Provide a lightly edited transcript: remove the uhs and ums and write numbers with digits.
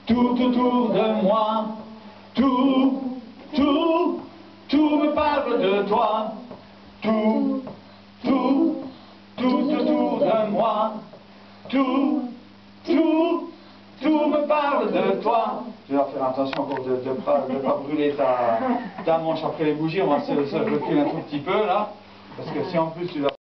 Tout autour de moi, tout me parle de toi. Tout autour de moi, tout me parle de toi. Tu vas faire attention encore de ne pas brûler ta manche après les bougies. On va se reculer un tout petit peu là, parce que si en plus tu vas